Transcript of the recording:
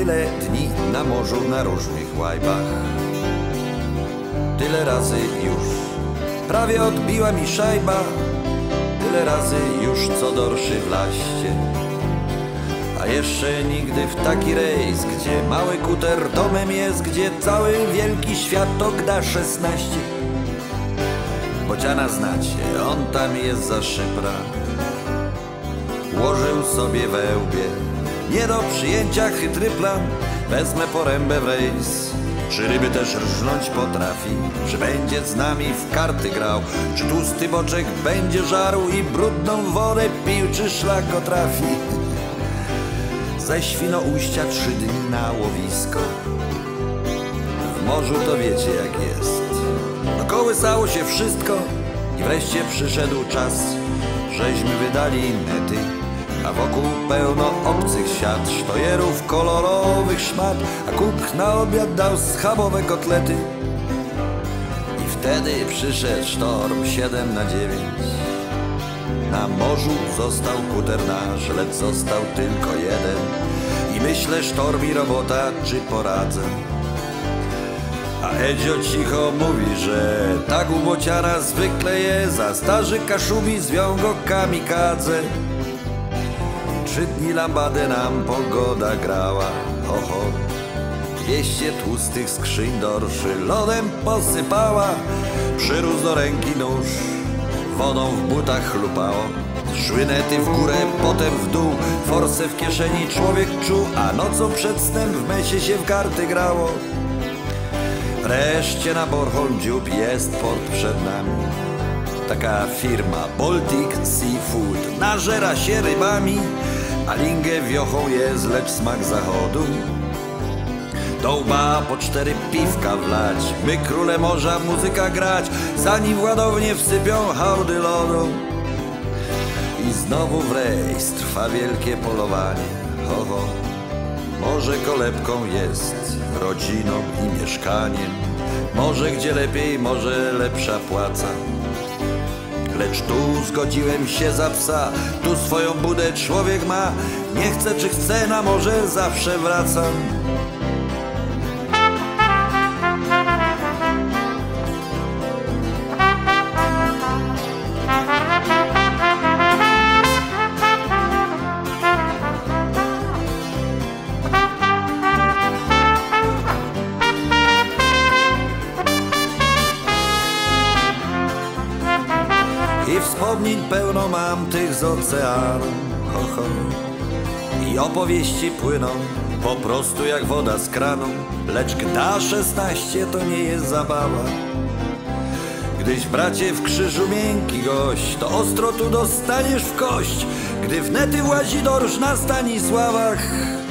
tyle dni na morzu na różnych łajbach. Tyle razy już prawie odbiła mi szajba, tyle razy już co dorszy w laście. A jeszcze nigdy w taki rejs, gdzie mały kuter domem jest, gdzie cały wielki świat to gda 16. Bociana znacie, on tam jest za szypra. Ułożył sobie we łbie nie do przyjęcia chytry plan. Wezmę porębę w rejs, czy ryby też rżnąć potrafi, czy będzie z nami w karty grał, czy tłusty boczek będzie żarł i brudną wodę pił, czy szlak go trafi. Ze Świnoujścia 3 dni na łowisko. W morzu to wiecie jak jest, kołysało się wszystko i wreszcie przyszedł czas, żeśmy wydali nety, a wokół pełno obcych siat, sztojerów kolorowych szmat, a Kuk na obiad dał schabowe kotlety. I wtedy przyszedł sztorm 7 na 9. Na morzu został kuter nasz, lecz został tylko jeden. I myślę, sztorm i robota, czy poradzę. A Edzio cicho mówi, że tak u bociana zwykle jest, a starzy Kaszubi zwią go kamikadze. 3 dni lambadę nam pogoda grała, oho. 200 tłustych skrzyń dorszy lodem posypała. Przyrósł do ręki nóż, wodą w butach chlupało. Szły nety w górę, potem w dół, forsę w kieszeni człowiek czuł, a nocą przed snem w mesie się w karty grało. Wreszcie na Bornholm dziób jest port przed nami. Taka firma Baltic Seafood nażera się rybami, a lingę wiochą jest, lecz smak zachodu. Do łba po 4 piwka wlać, by króle morza muzyka grać, zanim w ładownię wsypią hałdy lodu. I znowu w rejs trwa wielkie polowanie, ho, ho. Może kolebką jest, rodziną i mieszkaniem, może gdzie lepiej, może lepsza płaca. Lecz tu zgodziłem się za psa, tu swoją budę człowiek ma. Nie chcę czy chcę, na morze zawsze wracam. I wspomnień pełno mam tych z oceanu, ho, ho. I opowieści płyną po prostu jak woda z kranu. Lecz gda 16 to nie jest zabawa. Gdyś bracie w krzyżu miękki gość, to ostro tu dostaniesz w kość, gdy w nety łazi dorsz na Stanisławach.